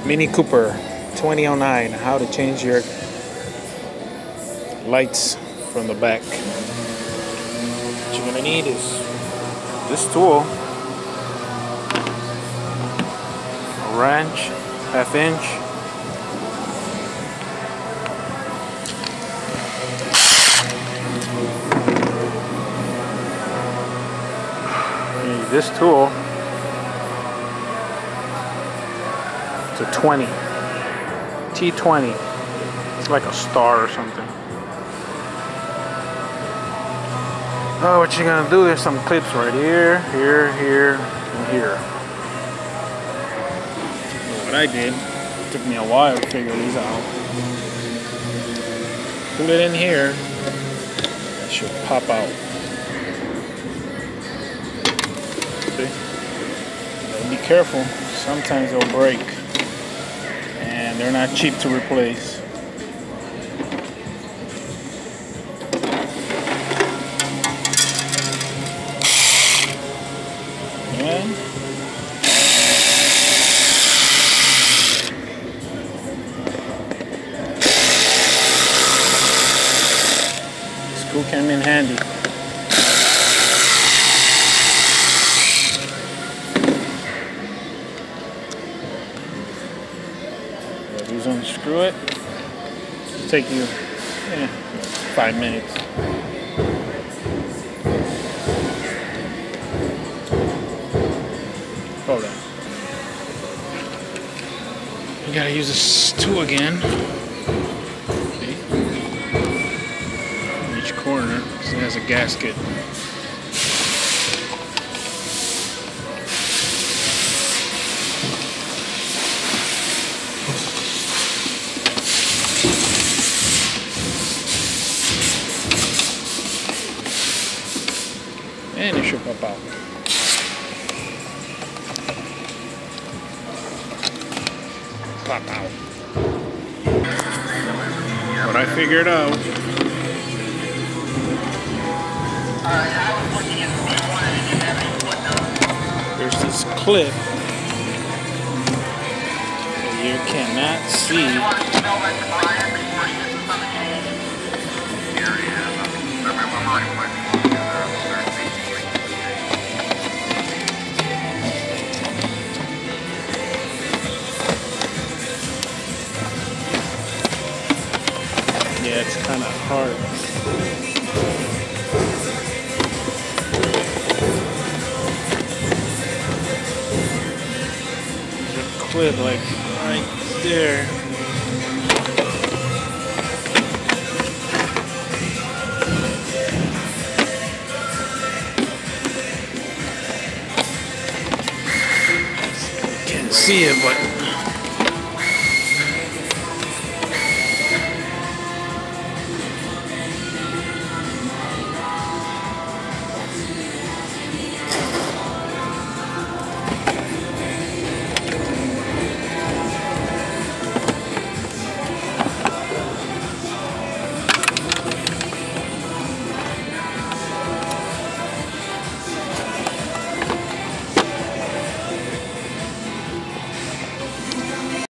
Mini Cooper 2009. How to change your lights from the back. What you're gonna need is this tool, a wrench, 1/2 inch, you need this tool. It's a 20 T20. It's like a star or something. Oh, what you're gonna do, there's some clips right here, here, here, and here. What I did, it took me a while to figure these out. Put it in here, it should pop out. See? Gotta be careful, sometimes they'll break. And they're not cheap to replace. And this tool came in handy. Just unscrew it. It'll take you 5 minutes. Hold on. You gotta use this tool again. See? In each corner, because it has a gasket. And it should pop out. Pop out. What I figured out. There's this clip that you cannot see. Yeah, it's kind of hard. There's a clip like right there. Can't see it, but